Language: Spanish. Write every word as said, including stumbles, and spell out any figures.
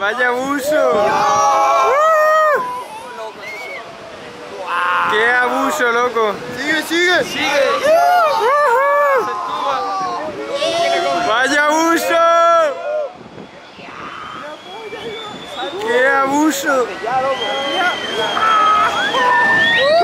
¡Vaya abuso! ¡Uh! ¡Qué abuso, loco! ¡Sigue, sigue! ¡Sigue! ¡Vaya abuso! ¡Qué abuso! ¡Ya, loco!